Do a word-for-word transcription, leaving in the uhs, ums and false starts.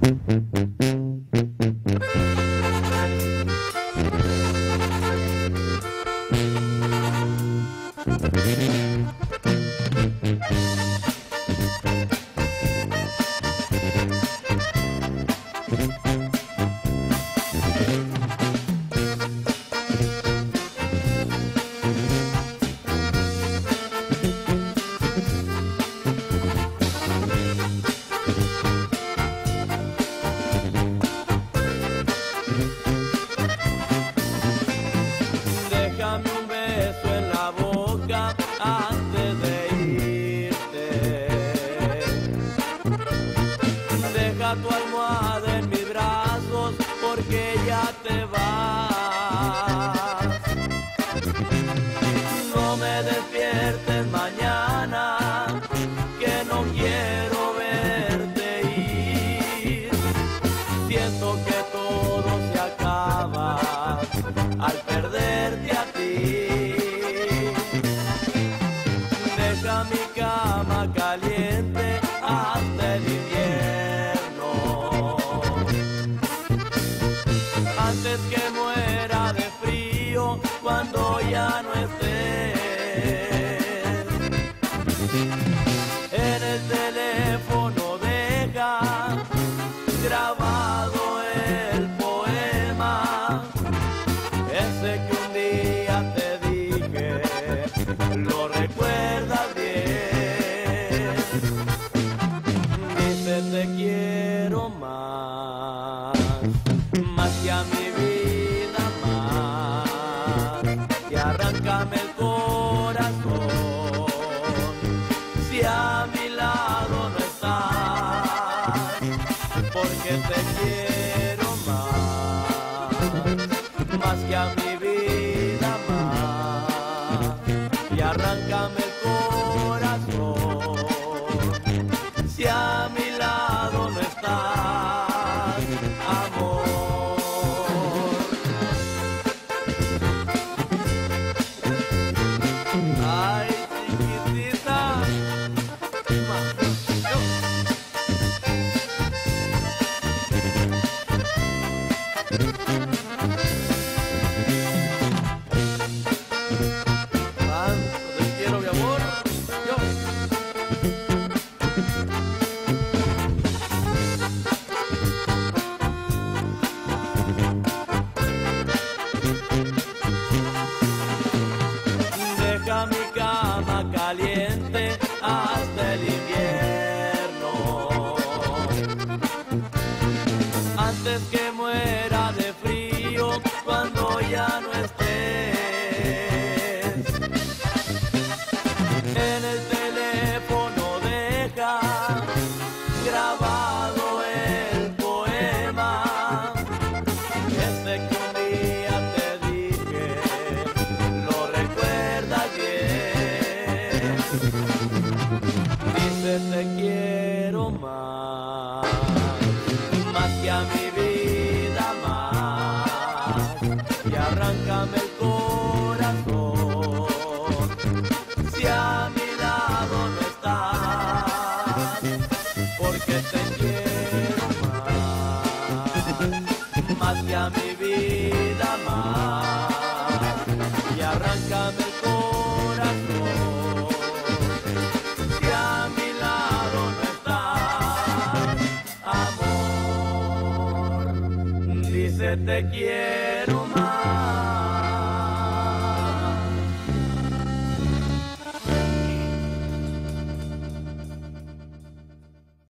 Déjame un beso en la boca antes de irte. Deja tu almohada en mis brazos porque ya te vas. No me despiertes mañana, que no quiero verte ir. Siento que todo se acaba al perderte a ti. Deja mi cama caliente hasta el invierno, antes que muera de frío cuando ya no estés. En el teléfono deja grabado el poema ese que un día te dije, lo recuerdas bien. Dice te quiero más, más que a mi vida más. Y arráncame el corazón, si a mi lado no estás, porque te quiero más, más que a mi vida más. Y arráncame el corazón, si a mi lado no estás, amor. Ay, chiquitita. Te quiero, mi amor. Yo. Deja mi cama caliente hasta el invierno, antes que muera de frío cuando ya no estés. En el teléfono deja grabado el poema ese que un día te dije, lo recuerdas bien. Dice te quiero más, más que a mi vida más. Y arráncame el corazón, si a mi lado no estás, porque te quiero más, más que a mi vida más. Y arráncame el corazón, si a mi lado no estás, amor. Dice te quiero más.